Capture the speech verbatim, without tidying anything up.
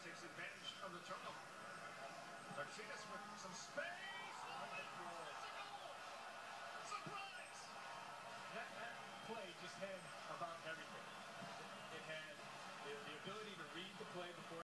takes advantage of the turnover. Martinez with some space. Oh, my God. Surprise! That, that play just had about everything. It had the, the ability to read the play before